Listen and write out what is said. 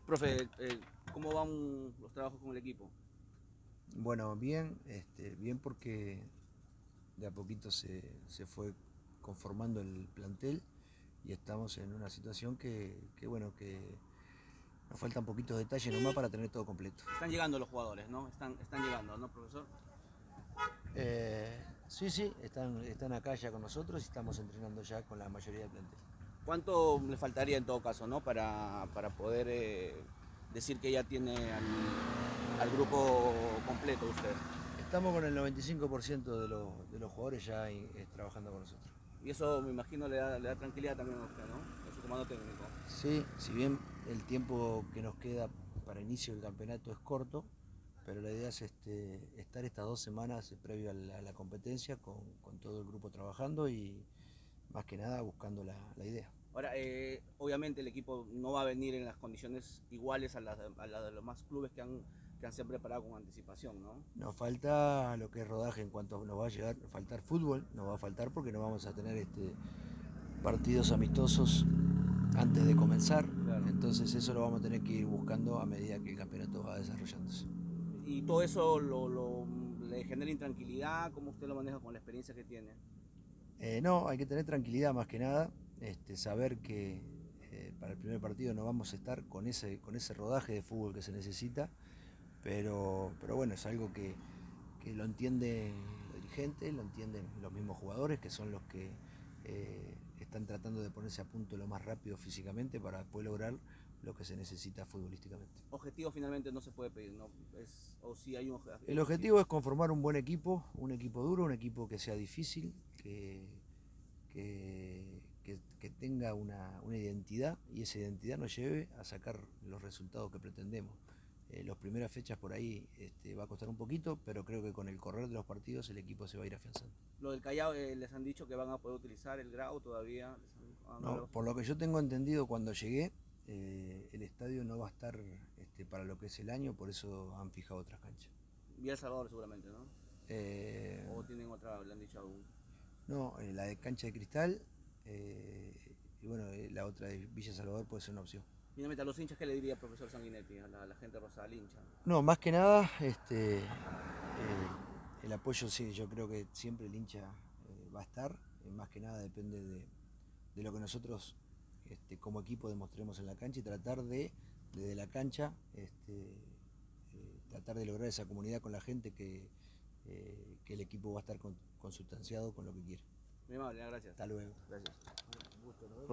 Profe, ¿cómo van los trabajos con el equipo? Bueno, bien, bien porque de a poquito se fue conformando el plantel y estamos en una situación que nos faltan poquitos detalles nomás para tener todo completo. Están llegando los jugadores, ¿no? Están llegando, ¿no, profesor? Sí, están acá ya con nosotros y estamos entrenando ya con la mayoría del plantel. ¿Cuánto le faltaría en todo caso, ¿no? Para poder decir que ya tiene al grupo completo usted. Estamos con el 95% de los jugadores ya trabajando con nosotros. Y eso me imagino le da tranquilidad también a usted, ¿no? En su comando técnico. Sí, si bien el tiempo que nos queda para inicio del campeonato es corto, pero la idea es estar estas 2 semanas previo a la competencia con todo el grupo trabajando y más que nada buscando la idea. Ahora, obviamente el equipo no va a venir en las condiciones iguales a las de los más clubes que han se preparado con anticipación, ¿no? Nos falta lo que es rodaje en cuanto nos va a llegar a faltar fútbol, nos va a faltar porque no vamos a tener partidos amistosos antes de comenzar, Claro. entonces eso lo vamos a tener que ir buscando a medida que el campeonato va desarrollándose. Y todo eso le genera intranquilidad, ¿cómo usted lo maneja con la experiencia que tiene? No, hay que tener tranquilidad más que nada, saber que para el primer partido no vamos a estar con ese rodaje de fútbol que se necesita, pero bueno, es algo que lo entienden los dirigentes, lo entienden los mismos jugadores, que son los que están tratando de ponerse a punto lo más rápido físicamente para poder lograr lo que se necesita futbolísticamente. Objetivo finalmente no se puede pedir, ¿no? O si hay un El objetivo. objetivo es conformar un buen equipo, un equipo duro, un equipo que sea difícil, que tenga una identidad y esa identidad nos lleve a sacar los resultados que pretendemos. Las primeras fechas por ahí va a costar un poquito, pero creo que con el correr de los partidos el equipo se va a ir afianzando. Lo del Callao, les han dicho que van a poder utilizar el Grau todavía. Han No, hablado por sobre lo eso. que yo tengo entendido cuando llegué, el estadio no va a estar para lo que es el año, por eso han fijado otras canchas. Y El Salvador seguramente, ¿no? Eh, O tienen otra, le han dicho aún. no, la de cancha de cristal eh, y bueno, la otra de Villa Salvador puede ser una opción. Finalmente, a los hinchas, ¿qué le diría el profesor Sanguinetti? A la gente rosada, al hincha. No, más que nada, el apoyo sí, yo creo que siempre el hincha va a estar, más que nada depende de lo que nosotros como equipo demostremos en la cancha y tratar desde la cancha, tratar de lograr esa comunidad con la gente que el equipo va a estar consustanciado con lo que quiere. Muy amable, gracias. Hasta luego. Gracias.